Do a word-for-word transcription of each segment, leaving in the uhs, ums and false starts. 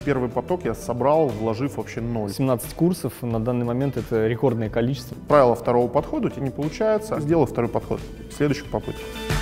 Первый поток я собрал, вложив вообще ноль. семнадцать курсов на данный момент — это рекордное количество. Правило второго подхода у тебя не получается. Сделай второй подход. Следующих попыток.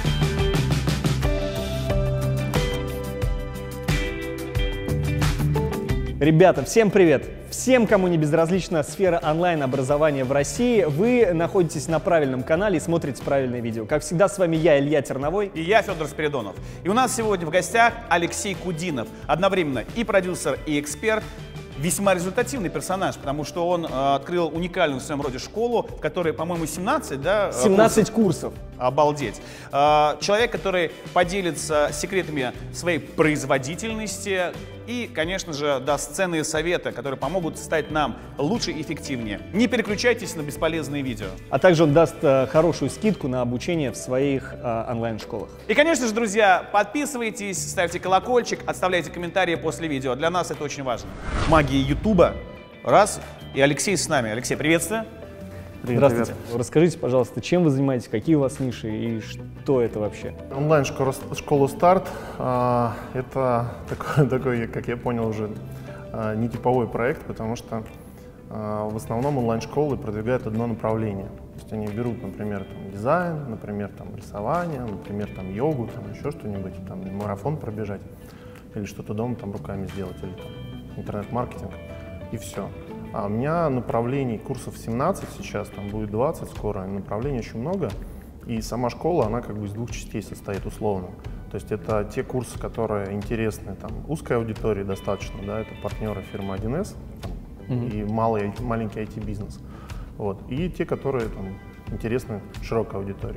Ребята, всем привет! Всем, кому не безразлична сфера онлайн-образования в России, вы находитесь на правильном канале и смотрите правильное видео. Как всегда, с вами я, Илья Терновой. И я, Федор Спиридонов. И у нас сегодня в гостях Алексей Кудинов. Одновременно и продюсер, и эксперт. Весьма результативный персонаж, потому что он э, открыл уникальную в своем роде школу, в которой, по-моему, семнадцать, да? семнадцать курсов. Обалдеть. Э, человек, который поделится секретами своей производительности и, конечно же, даст ценные советы, которые помогут стать нам лучше и эффективнее. Не переключайтесь на бесполезные видео. А также он даст э, хорошую скидку на обучение в своих э, онлайн-школах. И, конечно же, друзья, подписывайтесь, ставьте колокольчик, оставляйте комментарии после видео. Для нас это очень важно. Магия Ютуба. Раз. И Алексей с нами. Алексей, приветствую. Привет, Здравствуйте. привет. Расскажите, пожалуйста, чем вы занимаетесь, какие у вас ниши и что это вообще? Онлайн-школа «Старт» а, — это такой, такой, как я понял, уже а, нетиповой проект, потому что а, в основном онлайн-школы продвигают одно направление. То есть они берут, например, там, дизайн, например, там, рисование, например, там, йогу, там, еще что-нибудь, там, марафон пробежать, или что-то дома там, руками сделать, или там, интернет-маркетинг, и все. А у меня направлений курсов семнадцать сейчас, там будет двадцать скоро, направлений очень много. И сама школа, она как бы из двух частей состоит условно. То есть это те курсы, которые интересны там, узкой аудитории достаточно, да, это партнеры фирмы один эс там, mm-hmm. и малый, маленький ай ти-бизнес. Вот. И те, которые там, интересны широкой аудитории.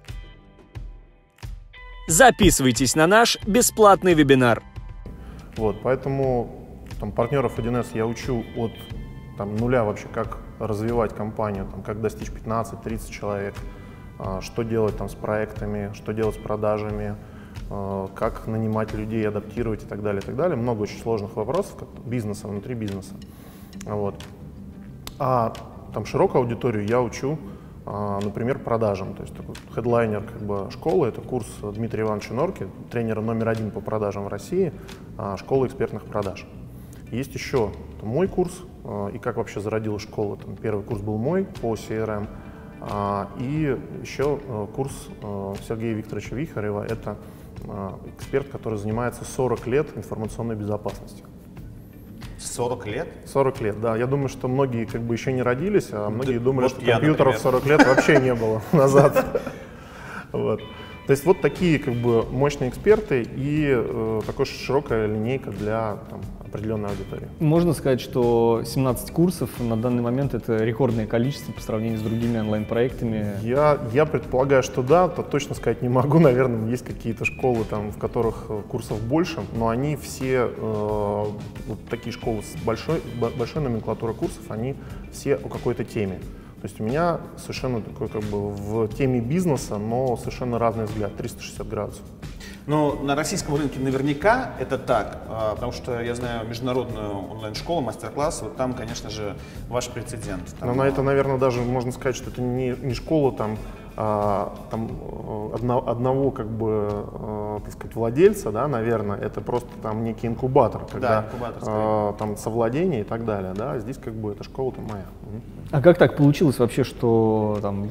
Записывайтесь на наш бесплатный вебинар. Вот, поэтому там, партнеров один эс я учу от там, нуля вообще, как развивать компанию, там, как достичь пятнадцать-тридцать человек, что делать там, с проектами, что делать с продажами, как нанимать людей, адаптировать и так далее, и так далее. Много очень сложных вопросов как бизнеса, внутри бизнеса. Вот. А там, широкую аудиторию я учу, например, продажам. То есть такой хедлайнер как бы, школы — это курс Дмитрия Ивановича Норки, тренера номер один по продажам в России, школа экспертных продаж. Есть еще там, мой курс, и как вообще зародилась школа. Там, первый курс был мой по си эр эм, и еще курс Сергея Викторовича Вихарева. Это эксперт, который занимается сорок лет информационной безопасностью. сорок лет? сорок лет, да. Я думаю, что многие как бы еще не родились, а многие да, думали, вот что я, компьютеров например. сорок лет вообще не было назад. Вот. То есть вот такие как бы мощные эксперты и э, такая широкая линейка для там, определенной аудитории. Можно сказать, что семнадцать курсов на данный момент — это рекордное количество по сравнению с другими онлайн-проектами? Я, я предполагаю, что да, то точно сказать не могу. Наверное, есть какие-то школы, там, в которых курсов больше, но они все, э, вот такие школы с большой, большой номенклатурой курсов, они все о какой-то теме. То есть у меня совершенно такой как бы в теме бизнеса, но совершенно разный взгляд, триста шестьдесят градусов. Ну, на российском рынке наверняка это так, потому что я знаю международную онлайн-школу, мастер-класс, вот там, конечно же, ваш прецедент. Там... Но на это, наверное, даже можно сказать, что это не, не школа там, а, там одно, одного как бы, а, так сказать, владельца, да, наверное, это просто там некий инкубатор, когда да, инкубатор, а, там совладение и так далее, да, здесь как бы эта школа-то моя. А как так получилось вообще, что там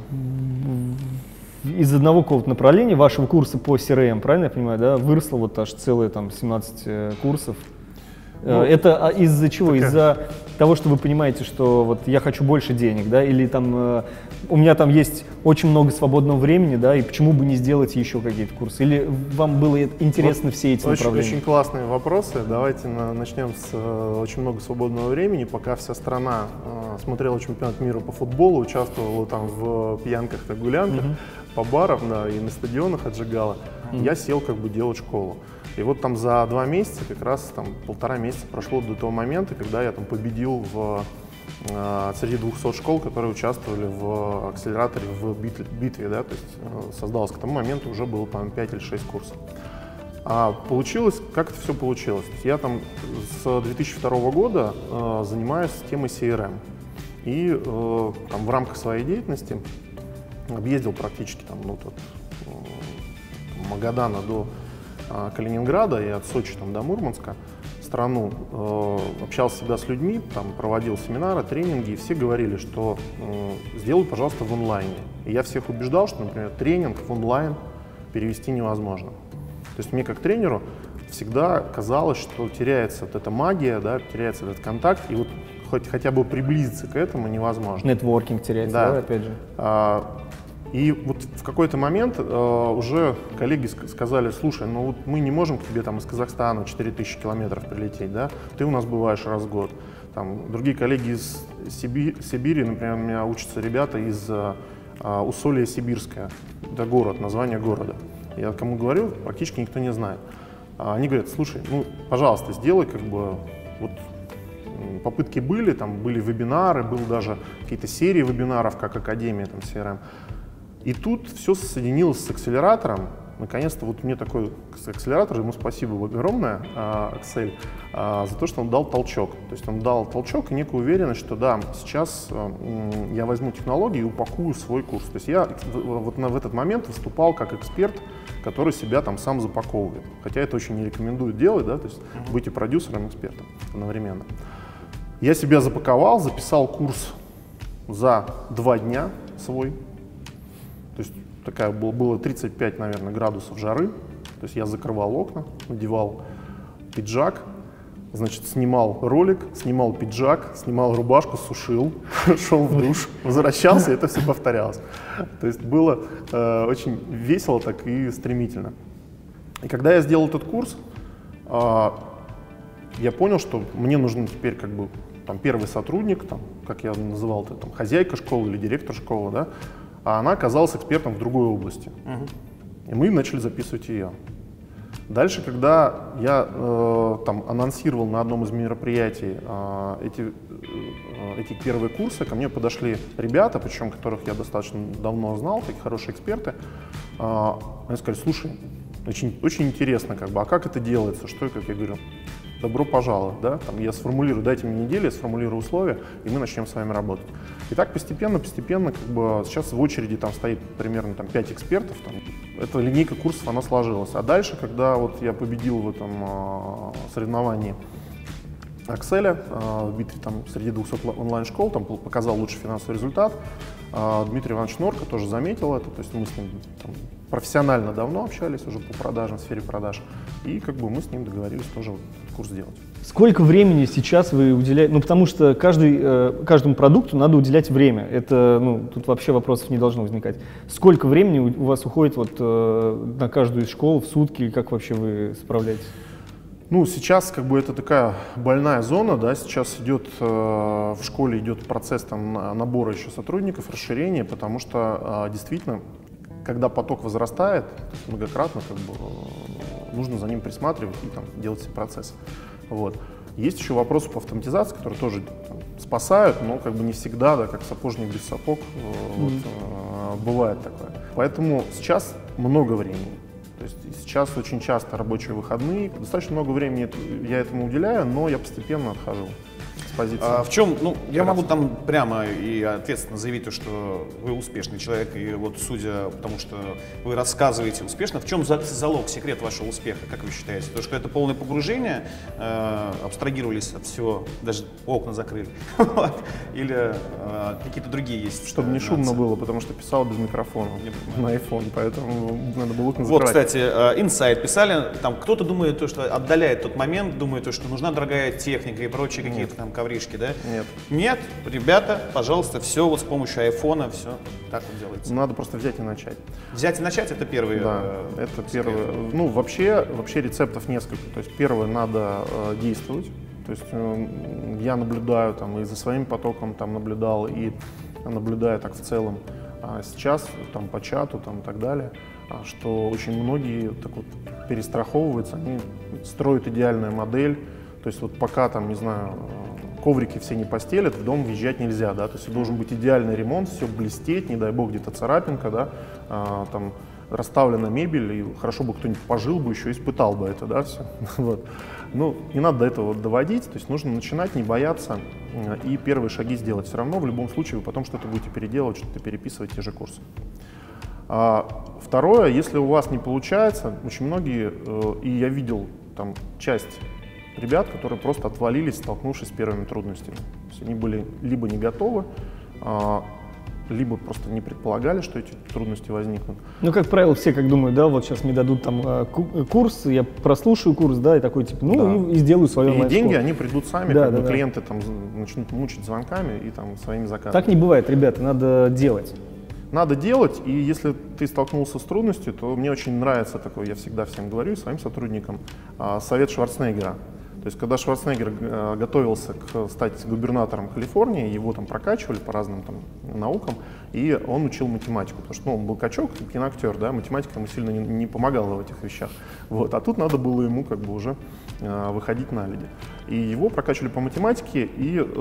из одного какого-то направления вашего курса по си эр эм, правильно я понимаю, да, выросло вот аж целые там семнадцать э, курсов? Ну, это из-за чего? Такая... Из-за того, что вы понимаете, что вот я хочу больше денег, да, или там э, у меня там есть очень много свободного времени, да, и почему бы не сделать еще какие-то курсы? Или вам было интересно вот все эти очень, направления? Очень классные вопросы. Давайте на, начнем с э, очень много свободного времени. Пока вся страна э, смотрела чемпионат мира по футболу, участвовала там в пьянках и гулянках, mm-hmm. по барам, да, и на стадионах отжигала, mm-hmm. я сел как бы делать школу. И вот там за два месяца, как раз там полтора месяца прошло до того момента, когда я там победил в, э, среди двухсот школ, которые участвовали в акселераторе, в битве, битве да, то есть э, создалось к тому моменту уже было, по-моему, пять или шесть курсов. А получилось, как это все получилось? Я там с две тысячи второго года э, занимаюсь темой си эр эм. И э, там в рамках своей деятельности объездил практически там, ну, от э, Магадана до Калининграда и от Сочи там, до Мурманска с страну, э, общался всегда с людьми, там, проводил семинары, тренинги, и все говорили, что э, сделай, пожалуйста, в онлайне. И я всех убеждал, что, например, тренинг в онлайн перевести невозможно. То есть мне как тренеру всегда казалось, что теряется вот эта магия, да, теряется этот контакт, и вот хоть хотя бы приблизиться к этому невозможно. Нетворкинг теряется, да, да опять же. А, и вот в какой-то момент а, уже коллеги сказали: слушай, ну вот мы не можем к тебе там из Казахстана четыре тысячи километров прилететь, да, ты у нас бываешь раз в год. Там, другие коллеги из Сиби- Сибири, например, у меня учатся ребята из а, Усолья Сибирское, это город, название города. Я кому говорю, практически никто не знает. А они говорят: слушай, ну, пожалуйста, сделай как бы вот. Попытки были, там были вебинары, были даже какие-то серии вебинаров, как Академия, там, си эр эм. И тут все соединилось с акселератором. Наконец-то вот мне такой акселератор, ему спасибо огромное, Аксель, за то, что он дал толчок. То есть он дал толчок и некую уверенность, что да, сейчас я возьму технологии и упакую в свой курс. То есть я вот в этот момент выступал как эксперт, который себя там сам запаковывает. Хотя это очень не рекомендуют делать, да, то есть uh-huh. быть и продюсером, и экспертом одновременно. Я себя запаковал, записал курс за два дня свой. То есть такая было, было тридцать пять, наверное, градусов жары. То есть я закрывал окна, надевал пиджак, значит, снимал ролик, снимал пиджак, снимал рубашку, сушил, шел в душ, возвращался, и это все повторялось. То есть было э, очень весело так и стремительно. И когда я сделал этот курс, э, я понял, что мне нужен теперь как бы там первый сотрудник, там, как я называл это, там, хозяйка школы или директор школы, да, а она оказалась экспертом в другой области. Uh-huh. И мы начали записывать ее. Дальше, когда я э, там анонсировал на одном из мероприятий э, эти, э, эти первые курсы, ко мне подошли ребята, причем которых я достаточно давно знал, такие хорошие эксперты. Э, они сказали: слушай, очень, очень интересно, как бы, а как это делается, что и как? Я говорю: добро пожаловать, да, там, я сформулирую, дайте мне неделю, я сформулирую условия, и мы начнем с вами работать. И так постепенно, постепенно, как бы, сейчас в очереди там стоит примерно там, пять экспертов, там, эта линейка курсов, она сложилась. А дальше, когда вот я победил в этом э, соревновании Акселя, э, в битве там, среди двухсот онлайн-школ, там показал лучший финансовый результат, э, Дмитрий Иванович Норка тоже заметил это, то есть мы с ним там, профессионально давно общались уже по продажам, в сфере продаж, и как бы мы с ним договорились тоже вот курс сделать. Сколько времени сейчас вы уделяете? Ну, потому что каждый, э, каждому продукту надо уделять время. Это, ну, тут вообще вопросов не должно возникать. Сколько времени у вас уходит вот, э, на каждую из школ в сутки? Как вообще вы справляетесь? Ну, сейчас как бы это такая больная зона, да, сейчас идет, э, в школе идет процесс там набора еще сотрудников, расширения, потому что э, действительно, когда поток возрастает многократно, как бы, э, нужно за ним присматривать и там, делать все процессы. Вот. Есть еще вопросы по автоматизации, которые тоже там, спасают, но как бы не всегда, да, как сапожник без сапог, mm-hmm. вот, э, бывает такое. Поэтому сейчас много времени. То есть сейчас очень часто рабочие выходные, достаточно много времени я этому уделяю, но я постепенно отхожу с позиции. А в чем, ну, я могу там прямо и ответственно заявить то, что вы успешный человек, и вот судя по тому, что вы рассказываете успешно, в чем залог, секрет вашего успеха, как вы считаете? То, что это полное погружение, э, абстрагировались от всего, даже окна закрыли, или э, какие-то другие есть? Чтобы не шумно было, потому что писал без микрофона на iPhone, поэтому надо было окна закрывать. Вот, кстати, инсайт писали, там кто-то думает, то, что отдаляет тот момент, думает, то, что нужна дорогая техника и прочие какие-то там ковришки, да? Нет. Нет, ребята, пожалуйста, все вот с помощью айфона, все так вот делается. Надо просто взять и начать. Взять и начать — это первый. Да, э, это первый. Ну, вообще, вообще рецептов несколько. То есть первое, надо э, действовать. То есть э, я наблюдаю там и за своим потоком там наблюдал, и наблюдаю так в целом а сейчас там по чату там и так далее, что очень многие так вот перестраховываются, они строят идеальную модель. То есть вот пока там, не знаю, коврики все не постелят, в дом въезжать нельзя, да, то есть должен быть идеальный ремонт, все блестеть, не дай бог где-то царапинка, да, а, там расставлена мебель, и хорошо бы кто-нибудь пожил бы, еще испытал бы это, да, все. Вот. Ну, не надо до этого доводить, то есть нужно начинать, не бояться и первые шаги сделать. Все равно в любом случае вы потом что-то будете переделывать, что-то переписывать, те же курсы. А, второе, если у вас не получается, очень многие, и я видел там часть ребят, которые просто отвалились, столкнувшись с первыми трудностями. То есть они были либо не готовы, либо просто не предполагали, что эти трудности возникнут. Ну, как правило, все как думают, да, вот сейчас мне дадут там курс, я прослушаю курс, да, и такой типа, ну, да. и, и сделаю свою онлайн-школу. И деньги, они придут сами, да, как да, бы да. клиенты там начнут мучить звонками и там своими заказами. Так не бывает, ребята, надо делать. Надо делать, и если ты столкнулся с трудностью, то мне очень нравится такой, я всегда всем говорю, своим сотрудникам, совет Шварценеггера. То есть, когда Шварценеггер э, готовился к, стать губернатором Калифорнии, его там прокачивали по разным там наукам, и он учил математику, потому что ну, он был качок, киноактер, да, математика ему сильно не, не помогала в этих вещах. Вот. А тут надо было ему как бы уже э, выходить на люди. И его прокачивали по математике, и э,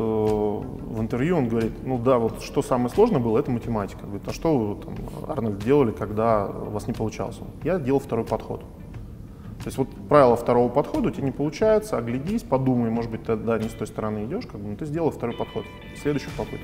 в интервью он говорит, ну да, вот что самое сложное было, это математика. Говорит, а что вы, там, Арнольд, делали, когда у вас не получалось? Я делал второй подход. То есть вот правило второго подхода у тебя не получается, оглядись, подумай, может быть, ты да, не с той стороны идешь, как бы, но ты сделал второй подход, следующую попытку.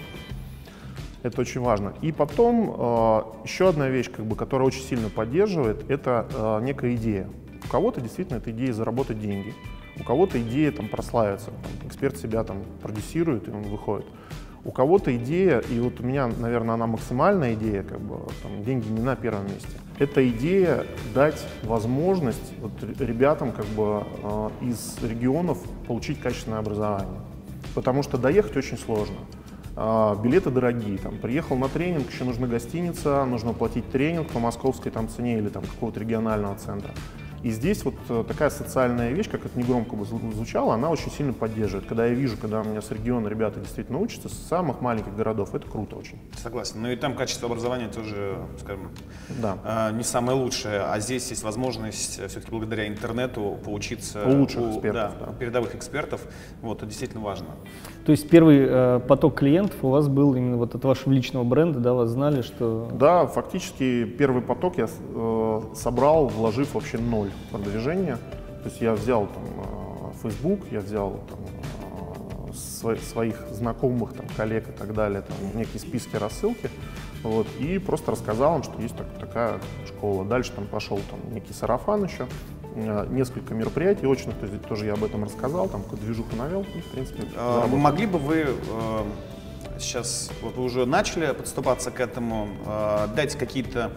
Это очень важно. И потом э, еще одна вещь, как бы, которая очень сильно поддерживает, это э, некая идея. У кого-то действительно это идея заработать деньги, у кого-то идея там, прославиться, там, эксперт себя там, продюсирует и он выходит. У кого-то идея, и вот у меня, наверное, она максимальная идея, как бы, там, деньги не на первом месте. Это идея дать возможность вот, ребятам как бы, э, из регионов получить качественное образование. Потому что доехать очень сложно. Э, билеты дорогие. Там, приехал на тренинг, еще нужна гостиница, нужно платить тренинг по московской там, цене или там, какого-то регионального центра. И здесь вот такая социальная вещь, как это негромко бы звучало, она очень сильно поддерживает. Когда я вижу, когда у меня с региона ребята действительно учатся, с самых маленьких городов, это круто очень. Согласен. Ну и там качество образования тоже, скажем, да. не самое лучшее. А здесь есть возможность все-таки благодаря интернету поучиться у лучших у, экспертов, да, да. передовых экспертов. Вот, это действительно важно. То есть первый э, поток клиентов у вас был именно вот от вашего личного бренда, да, вас знали, что… Да, фактически первый поток я э, собрал, вложив вообще ноль продвижения. То есть я взял там э, Facebook, я взял там, э, сво своих знакомых, там, коллег и так далее, там, некие списки, рассылки, вот, и просто рассказал им, что есть так, такая школа. Дальше там пошел там, некий сарафан еще. Несколько мероприятий очных, то есть тоже я об этом рассказал, там какую-то движуху навел, и, в принципе, а, могли бы вы э, сейчас, вот вы уже начали подступаться к этому, э, дать какие-то,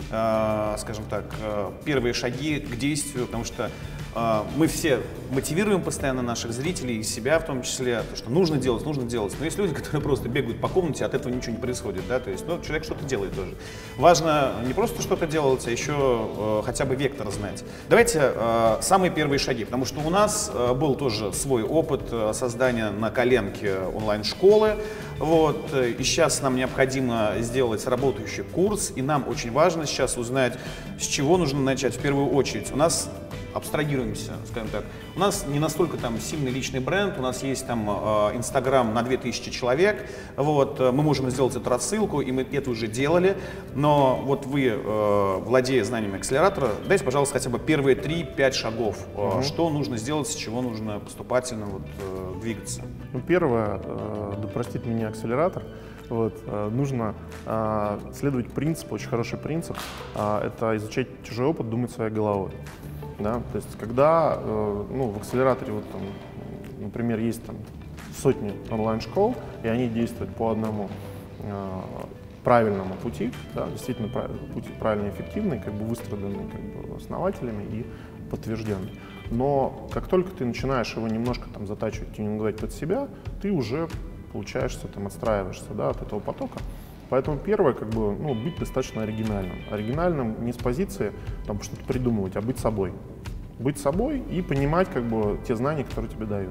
э, скажем так, э, первые шаги к действию, потому что э, мы все мотивируем постоянно наших зрителей и себя в том числе, то, что нужно делать, нужно делать, но есть люди, которые просто бегают по комнате, от этого ничего не происходит, да, то есть, ну, человек что-то делает тоже. Важно не просто что-то делать, а еще э, хотя бы вектор знать. Давайте э, самые первые шаги, потому что у нас э, был тоже свой опыт э, создания на коленке онлайн-школы, вот, э, и сейчас нам необходимо сделать работающий курс, и нам очень важно сейчас узнать, с чего нужно начать в первую очередь. У нас абстрагируемся, скажем так. У нас не настолько там сильный личный бренд, у нас есть там Инстаграм на две тысячи человек, вот, мы можем сделать эту рассылку, и мы это уже делали, но вот вы, э, владея знаниями акселератора, дайте, пожалуйста, хотя бы первые три-пять шагов, mm-hmm. что нужно сделать, с чего нужно поступательно вот, э, двигаться. Ну, первое, э, да простит меня акселератор, вот, э, нужно э, следовать принципу, очень хороший принцип, э, это изучать чужой опыт, думать своей головой. Да? То есть, когда э, ну, в акселераторе, вот, там, например, есть там, сотни онлайн-школ, и они действуют по одному э, правильному пути, да, действительно путь правильно эффективный, как бы выстраданный как бы, основателями и подтвержденный. Но как только ты начинаешь его немножко там, затачивать, тюнинговать под себя, ты уже получаешься, там, отстраиваешься да, от этого потока. Поэтому первое, как бы, ну, быть достаточно оригинальным. Оригинальным не с позиции там, что-то придумывать, а быть собой. Быть собой и понимать как бы, те знания, которые тебе дают.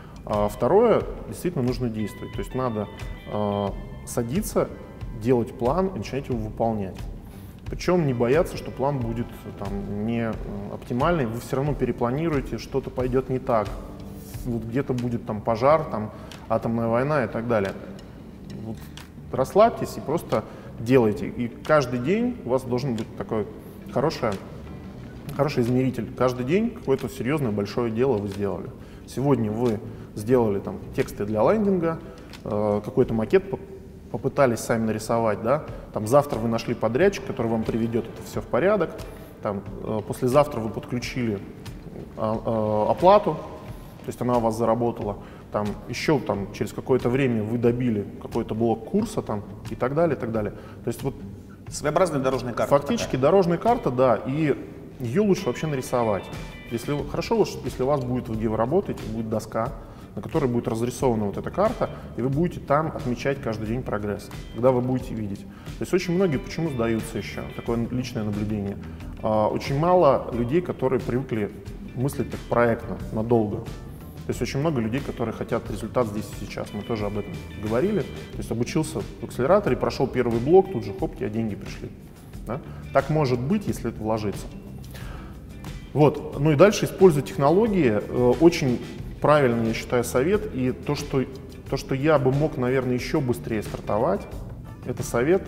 А второе, действительно нужно действовать. То есть надо э, садиться, делать план и начинать его выполнять. Причем не бояться, что план будет там, не оптимальный, вы все равно перепланируете, что-то пойдет не так. Вот где-то будет там, пожар, там, атомная война и так далее. Вот. Расслабьтесь и просто делайте. И каждый день у вас должен быть такой хороший, хороший измеритель. Каждый день какое-то серьезное большое дело вы сделали. Сегодня вы сделали там, тексты для лендинга, э, какой-то макет попытались сами нарисовать. Да? Там, завтра вы нашли подрядчик, который вам приведет это все в порядок. Там, э, послезавтра вы подключили э, э, оплату. то есть она у вас заработала, там, еще там, через какое-то время вы добили какой-то блок курса там, и так далее, и так далее. То есть вот своеобразная дорожная карта. Фактически такая. Дорожная карта, да, и ее лучше вообще нарисовать. Если, хорошо, если у вас будет, где вы работаете, будет доска, на которой будет разрисована вот эта карта, и вы будете там отмечать каждый день прогресс, когда вы будете видеть. То есть очень многие почему сдаются еще, такое личное наблюдение. Очень мало людей, которые привыкли мыслить так проектно, надолго. То есть очень много людей, которые хотят результат здесь и сейчас. Мы тоже об этом говорили. То есть обучился в акселераторе, прошел первый блок, тут же хоп, тебе деньги пришли. Да? Так может быть, если это вложиться. Вот. Ну и дальше используя технологии. Очень правильный, я считаю, совет. И то, что, то, что я бы мог, наверное, еще быстрее стартовать, это совет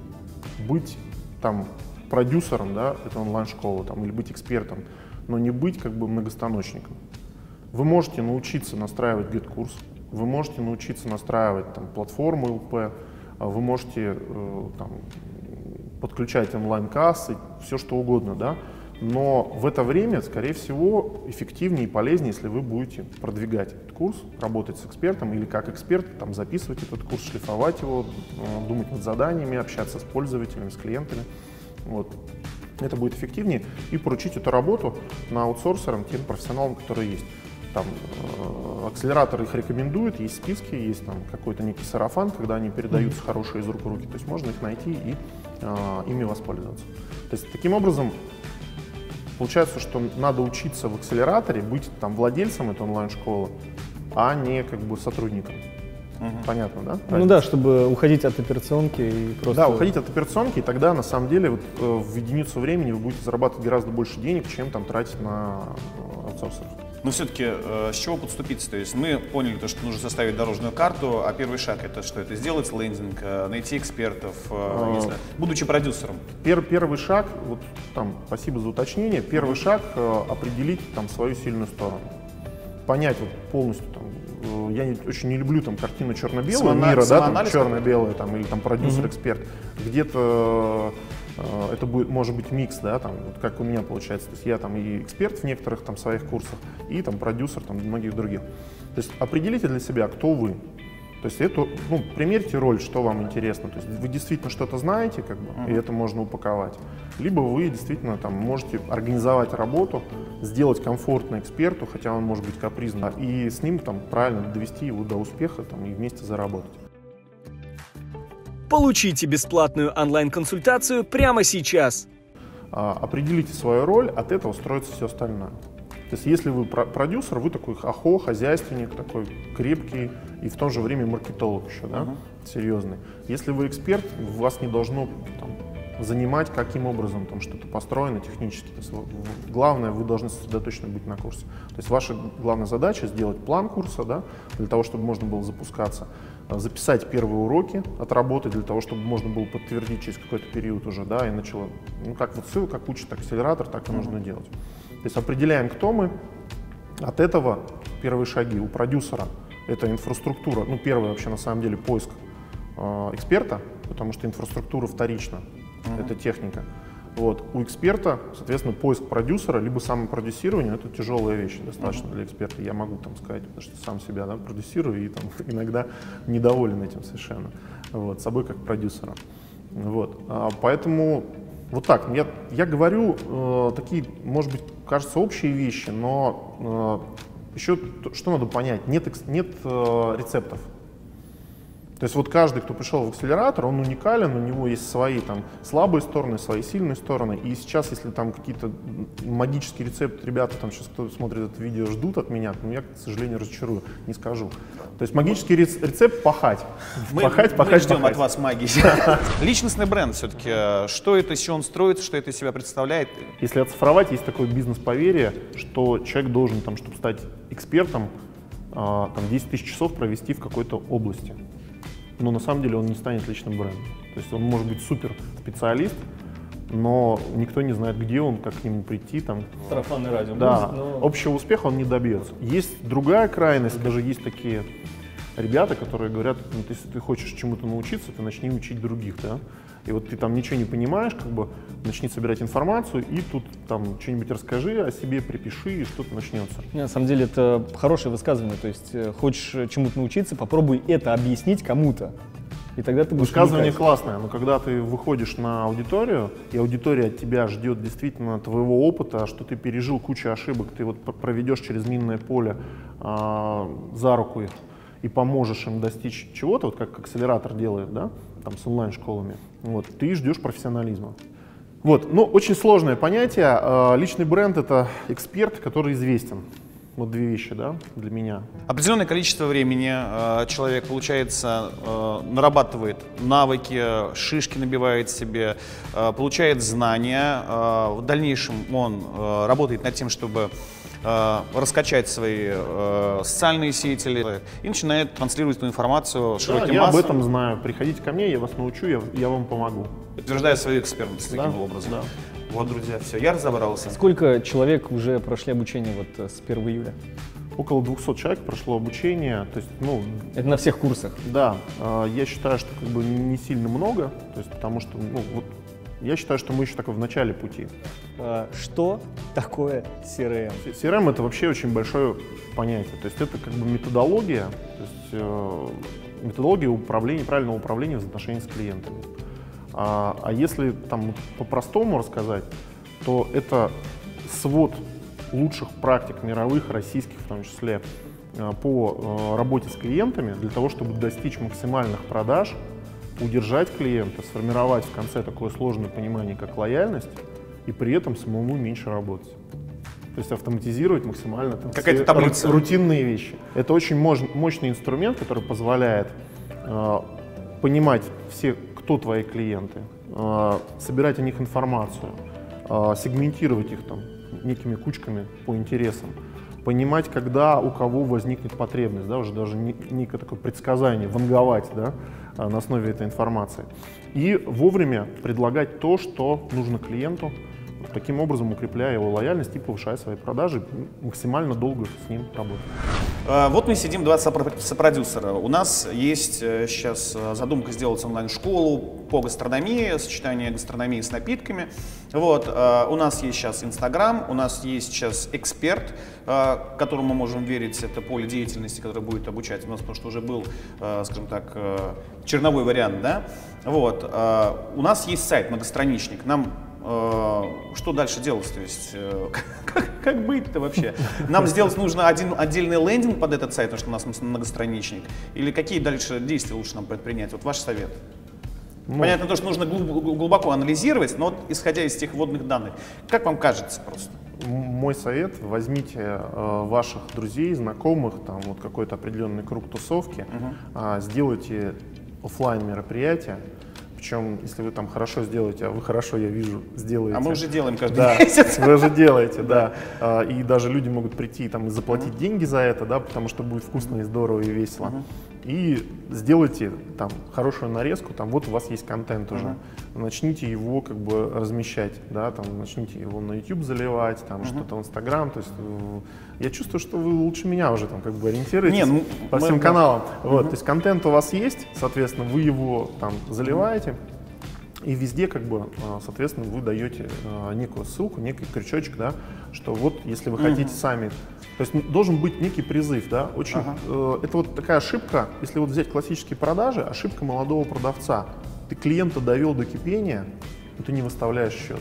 быть там продюсером, да, это онлайн-школы, там, или быть экспертом, но не быть как бы многостаночником. Вы можете научиться настраивать гет-курс, вы можете научиться настраивать там, платформу эл пи, вы можете э, там, подключать онлайн-кассы, все что угодно, да? Но в это время, скорее всего, эффективнее и полезнее, если вы будете продвигать этот курс, работать с экспертом или как эксперт, там, записывать этот курс, шлифовать его, э, думать над заданиями, общаться с пользователями, с клиентами. Вот. Это будет эффективнее и поручить эту работу на аутсорсерам, тем профессионалам, которые есть. Там, э, акселератор их рекомендует, есть списки, есть там какой-то некий сарафан, когда они передаются mm-hmm. хорошие из рук в руки. То есть можно их найти и э, ими воспользоваться. То есть таким образом получается, что надо учиться в акселераторе, быть там владельцем этой онлайн-школы, а не как бы сотрудником. Mm-hmm. Понятно, да? Правильно? Ну да, чтобы уходить от операционки и просто... Да, уходить от операционки, и тогда на самом деле вот, э, в единицу времени вы будете зарабатывать гораздо больше денег, чем там тратить на э, аутсорсеров. Но все-таки э, с чего подступиться? То есть мы поняли, то, что нужно составить дорожную карту, а первый шаг это что? Это сделать лендинг, э, найти экспертов, э, а, не знаю, будучи продюсером. Пер, первый шаг, вот там, спасибо за уточнение, первый mm-hmm. шаг э, определить там свою сильную сторону. Понять вот, полностью, там, э, я не, очень не люблю там картину черно-белого мира, да, там, черно-белое там, или там продюсер-эксперт. Mm-hmm. Где-то это будет, может быть, микс, да, там, вот как у меня получается. То есть я там и эксперт в некоторых там своих курсах, и там продюсер там многих других. То есть определите для себя, кто вы. То есть это, ну, примерьте роль, что вам интересно. То есть вы действительно что-то знаете, как бы, uh-huh. и это можно упаковать. Либо вы действительно там можете организовать работу, сделать комфортно эксперту, хотя он может быть капризным, и с ним там правильно довести его до успеха там, и вместе заработать. Получите бесплатную онлайн-консультацию прямо сейчас. А, определите свою роль, от этого строится все остальное. То есть если вы продюсер, вы такой хохо, хозяйственник, такой крепкий и в то же время маркетолог еще, да, uh-huh. серьезный. Если вы эксперт, вас не должно там, занимать, каким образом там что-то построено технически. То есть, главное, вы должны сосредоточены быть на курсе. То есть ваша главная задача сделать план курса, да, для того, чтобы можно было запускаться, записать первые уроки, отработать для того, чтобы можно было подтвердить через какой-то период уже, да, и начало. Ну как вот ссылка, как учит акселератор, так и mm-hmm. нужно делать. То есть определяем, кто мы. От этого первые шаги у продюсера — это инфраструктура. Ну первый вообще на самом деле поиск э, эксперта, потому что инфраструктура вторична. Mm-hmm. Это техника. Вот. У эксперта, соответственно, поиск продюсера, либо самопродюсирование — это тяжелая вещь достаточно mm-hmm. для эксперта. Я могу там сказать, потому что сам себя, да, продюсирую и там, иногда недоволен этим совершенно. Вот, собой как продюсером. Вот. А, поэтому вот так. Я, я говорю э, такие, может быть, кажется, общие вещи, но э, еще что надо понять? Нет, нет э, рецептов. То есть вот каждый, кто пришел в акселератор, он уникален, у него есть свои там слабые стороны, свои сильные стороны. И сейчас, если там какие-то магические рецепты, ребята там сейчас, кто смотрит это видео, ждут от меня, ну я, к сожалению, разочарую, не скажу. То есть магический рецепт — пахать. Мы, пахать, мы пахать, ждем пахать. от вас магии. Личностный бренд все-таки, что это, с чего он строится, что это из себя представляет? Если оцифровать, есть такое бизнес-поверье, что человек должен, там, чтобы стать экспертом, там, десять тысяч часов провести в какой-то области. Но на самом деле он не станет личным брендом. То есть он может быть супер специалист, но никто не знает, где он, как к нему прийти. Там. Сарафанное радио. Да, но... общего успеха он не добьется. Есть другая крайность, даже есть такие ребята, которые говорят, ну, если ты хочешь чему-то научиться, ты начни учить других, да. И вот ты там ничего не понимаешь, как бы начни собирать информацию, и тут там что-нибудь расскажи о себе, припиши, и что-то начнется. На самом деле это хорошее высказывание, то есть э, хочешь чему-то научиться, попробуй это объяснить кому-то, и тогда ты будешь Высказывание вникать. классное, но когда ты выходишь на аудиторию, и аудитория от тебя ждет действительно твоего опыта, что ты пережил кучу ошибок, ты вот проведешь через минное поле а, за руку их и поможешь им достичь чего-то, вот как акселератор делает, да, там с онлайн-школами, вот, ты ждешь профессионализма. Вот, ну, очень сложное понятие. А, личный бренд — это эксперт, который известен. Вот две вещи, да, для меня. Определенное количество времени э, человек, получается, э, нарабатывает навыки, шишки набивает себе, э, получает знания. Э, в дальнейшем он э, работает над тем, чтобы э, раскачать свои э, социальные сети и начинает транслировать эту информацию широким Да, я массам, об этом знаю. Приходите ко мне, я вас научу, я, я вам помогу. утверждая свою экспертность таким Да, образом. да. Вот, друзья, все, я разобрался. Сколько человек уже прошли обучение вот э, с первого июля? Около двухсот человек прошло обучение, то есть, ну, Это на всех курсах? да, э, я считаю, что как бы не сильно много, то есть, потому что, ну, вот, я считаю, что мы еще только в начале пути. А, что такое си ар эм? си ар эм — это вообще очень большое понятие, то есть это как бы методология, то есть э, методология управления, правильного управления взаимоотношений с клиентами. А, а если там по-простому рассказать, то это свод лучших практик мировых, российских в том числе, э, по э, работе с клиентами для того, чтобы достичь максимальных продаж, удержать клиента, сформировать в конце такое сложное понимание, как лояльность, и при этом самому меньше работать. То есть автоматизировать максимально там, Какая-то все таблица. ру- рутинные вещи. Это очень мож- мощный инструмент, который позволяет э, понимать все, кто твои клиенты, э, собирать о них информацию, э, сегментировать их там некими кучками по интересам, понимать, когда у кого возникнет потребность, да, уже даже не- некое такое предсказание, ванговать, да, э, на основе этой информации. И вовремя предлагать то, что нужно клиенту, таким образом укрепляя его лояльность и повышая свои продажи, максимально долго с ним работать. Э, Вот мы сидим, два сопро- сопродюсера. У нас есть э, сейчас э, задумка сделать онлайн-школу по гастрономии, сочетание гастрономии с напитками. Вот. э, У нас есть сейчас Инстаграм, у нас есть сейчас эксперт, э, которому мы можем верить, это поле деятельности, которое будет обучать. У нас потому что уже был, э, скажем так, э, черновой вариант, да? Вот. э, У нас есть сайт «Многостраничник». Нам э, что дальше делать? То есть, э, как, как быть-то вообще? Нам сделать нужно один отдельный лендинг под этот сайт, потому что у нас многостраничник? Или какие дальше действия лучше нам предпринять? Вот ваш совет. Ну, Понятно, то, что нужно глуб- глубоко анализировать, но вот исходя из тех вводных данных, как вам кажется просто? м- мой совет: возьмите э, ваших друзей, знакомых, там вот какой-то определенный круг тусовки, а, сделайте оффлайн мероприятия. Причем, если вы там хорошо сделаете, а вы хорошо, я вижу, сделаете. А мы уже делаем каждый Да, месяц. вы уже делаете, да. А, И даже люди могут прийти там и заплатить деньги за это, да, потому что будет вкусно и здорово и весело. И сделайте там хорошую нарезку, там вот у вас есть контент уже. Начните его как бы размещать, да, там начните его на YouTube заливать, там что-то в Instagram. То есть э, я чувствую, что вы лучше меня уже там как бы ориентируетесь Не, ну, по мы- всем мы- каналам. Вот, то есть контент у вас есть, соответственно, вы его там заливаете. И везде, как бы, а, соответственно, вы даете а, некую ссылку, некий крючочек, да, что вот, если вы хотите сами, то есть м, должен быть некий призыв, да, очень, э, это вот такая ошибка, если вот взять классические продажи, ошибка молодого продавца. Ты клиента довел до кипения, но ты не выставляешь счет.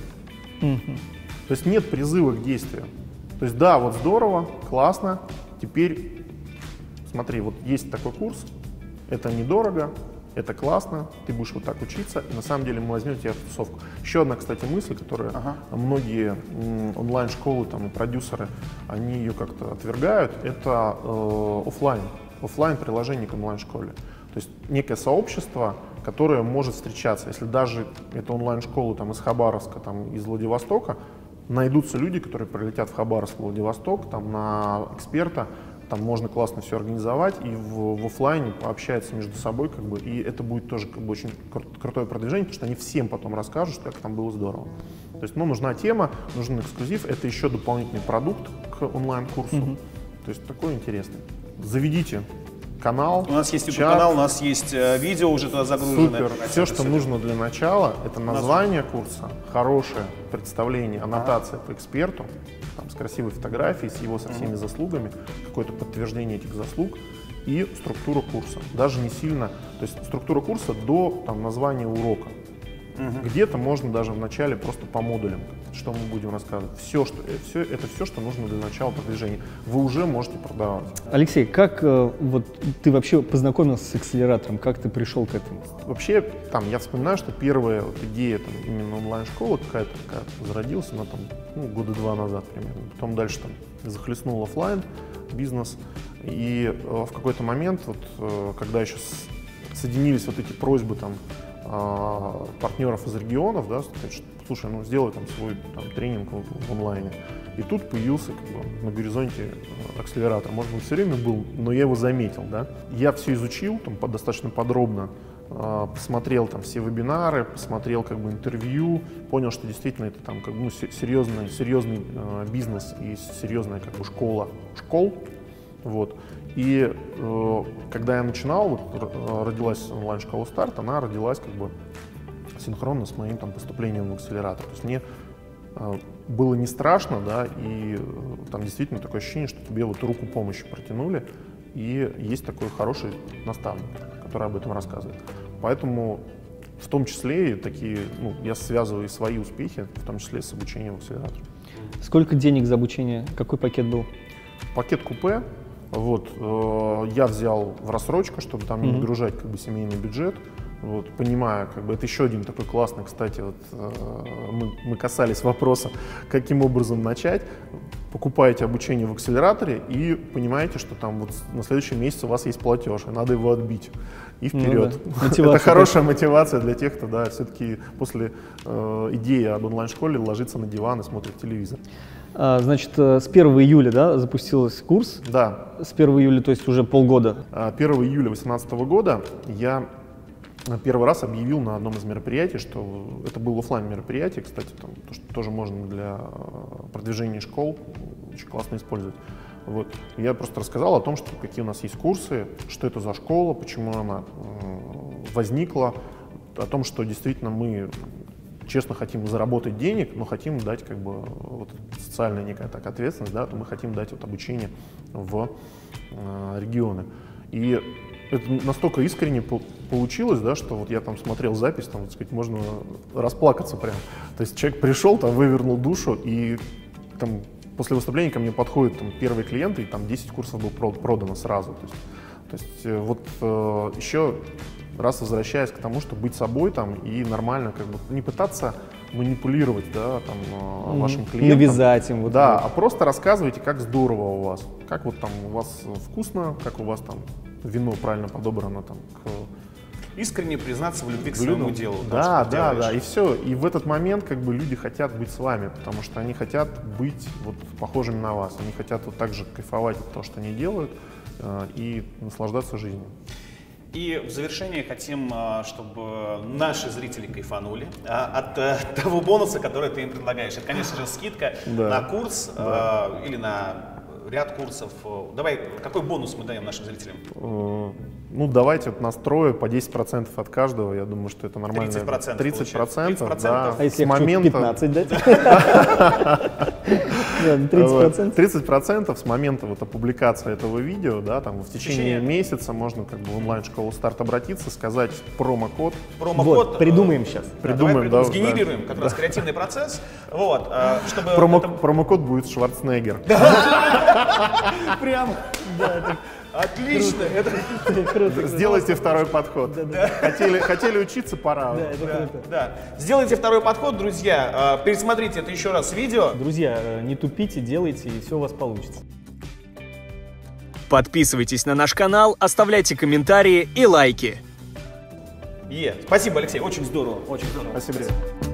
То есть нет призыва к действию. То есть да, вот здорово, классно, теперь смотри, вот есть такой курс, это недорого, это классно, ты будешь вот так учиться, и на самом деле мы возьмем тебя в тусовку. Еще одна, кстати, мысль, которую Ага. многие м, онлайн-школы там, и продюсеры, они ее как-то отвергают, это э, офлайн, офлайн приложение к онлайн-школе. То есть некое сообщество, которое может встречаться. Если даже это онлайн-школа там, из Хабаровска, там, из Владивостока, найдутся люди, которые прилетят в Хабаровск, Владивосток, там, на эксперта, там можно классно все организовать и в, в офлайне пообщаются между собой, как бы, и это будет тоже как бы, очень кру- крутое продвижение, потому что они всем потом расскажут, что как там было здорово. То есть, ну, нужна тема, нужен эксклюзив, это еще дополнительный продукт к онлайн-курсу, то есть такой интересный. Заведите канал. У нас есть чат. YouTube-канал, у нас есть э, видео уже туда загружено. Супер. Все, что нужно для начала, это название курса, хорошее представление, аннотация по эксперту, там, с красивой фотографией, с его со всеми заслугами, какое-то подтверждение этих заслуг и структура курса. Даже не сильно, то есть структура курса до там, названия урока. Угу. Где-то можно даже в начале просто по модулям, что мы будем рассказывать. Все, что, все, это все, что нужно для начала продвижения. Вы уже можете продавать. Алексей, как э, вот ты вообще познакомился с акселератором? Как ты пришел к этому? Вообще, там, я вспоминаю, что первая вот идея там, именно онлайн-школы какая-то такая зародилась, она там ну, года два назад примерно. Потом дальше там захлестнул офлайн бизнес. И э, в какой-то момент, вот, э, когда еще с, соединились вот эти просьбы там, партнеров из регионов, да, сказать, что, слушай, ну сделай там свой там, тренинг в, в онлайне. И тут появился как бы, на горизонте акселератор. Может, он все время был, но я его заметил. Да. Я все изучил там, по, достаточно подробно, э, посмотрел там, все вебинары, посмотрел как бы, интервью, понял, что действительно это там, как бы, ну, серьезный, серьезный э, бизнес и серьезная как бы, школа школ. Вот. И э, когда я начинал, вот, родилась онлайн-школа «Старт», она родилась как бы синхронно с моим там, поступлением в акселератор. То есть мне э, было не страшно, да, и э, там действительно такое ощущение, что тебе вот руку помощи протянули, и есть такой хороший наставник, который об этом рассказывает. Поэтому в том числе и такие, ну, я связываю и свои успехи, в том числе с обучением в акселераторе. Сколько денег за обучение? Какой пакет был? Пакет купе. Вот, э, я взял в рассрочку, чтобы там не Mm-hmm. нагружать как бы, семейный бюджет. Вот, понимаю, как бы это еще один такой классный, кстати, вот, э, мы, мы касались вопроса, каким образом начать. Покупаете обучение в акселераторе и понимаете, что там вот на следующий месяц у вас есть платеж, и надо его отбить. И вперед. Ну, да. Это хорошая мотивация для тех, кто да, все-таки после э, идеи об онлайн-школе ложится на диван и смотрит телевизор. А, значит, с первого июля, да, запустился курс? Да. С первого июля, то есть уже полгода? первого июля две тысячи восемнадцатого года я первый раз объявил на одном из мероприятий, что это было офлайн мероприятие, кстати, там, то, что тоже можно для продвижения школ очень классно использовать. Вот. Я просто рассказал о том, что какие у нас есть курсы, что это за школа, почему она возникла, о том, что действительно мы честно хотим заработать денег, но хотим дать как бы вот, социальная некая так, ответственность, да, то мы хотим дать вот, обучение в э, регионы. И это настолько искренне по получилось, да, что вот я там смотрел запись, там, так сказать, можно расплакаться прям. То есть человек пришел, там, вывернул душу, и там, после выступления ко мне подходит там, первый клиент, и там десять курсов было продано сразу. То есть, то есть э, вот э, еще раз возвращаясь к тому, что быть собой там и нормально как бы не пытаться манипулировать, да, там, mm-hmm. вашим клиентам. Навязать им. Вот да, вот. А просто рассказывайте, как здорово у вас, как вот там у вас вкусно, как у вас там вино правильно подобрано там к... Искренне признаться в любви к своему делу. Да, да, да, да, и все. И в этот момент как бы люди хотят быть с вами, потому что они хотят быть вот похожими на вас, они хотят вот так же кайфовать от того, что они делают, э, и наслаждаться жизнью. И в завершение хотим, чтобы наши зрители кайфанули от того бонуса, который ты им предлагаешь. Это, конечно же, скидка да. на курс да. или на ряд курсов. Давай, какой бонус мы даем нашим зрителям? Ну, давайте вот настрою по десять процентов от каждого. Я думаю, что это нормально. тридцать процентов. тридцать процентов, да. А если я момента... хочу пятнадцать дать? тридцать процентов. тридцать процентов с момента вот опубликации этого видео, да, там в течение месяца можно как бы в онлайн-школу «Старт» обратиться, сказать промокод. Промокод. Вот, придумаем сейчас. Придумаем, да. Сгенерируем как раз креативный процесс. Вот, чтобы... Промокод будет Шварценеггер. Прям. Отлично! Это круто. Сделайте второй подход. Да, да. Хотели, хотели учиться, пора. Да, это да, круто. Да. Сделайте второй подход, друзья. Пересмотрите это еще раз видео. Друзья, не тупите, делайте, и все у вас получится. Подписывайтесь на наш канал, оставляйте комментарии и лайки. Е. Спасибо, Алексей, очень здорово. Очень здорово. Спасибо.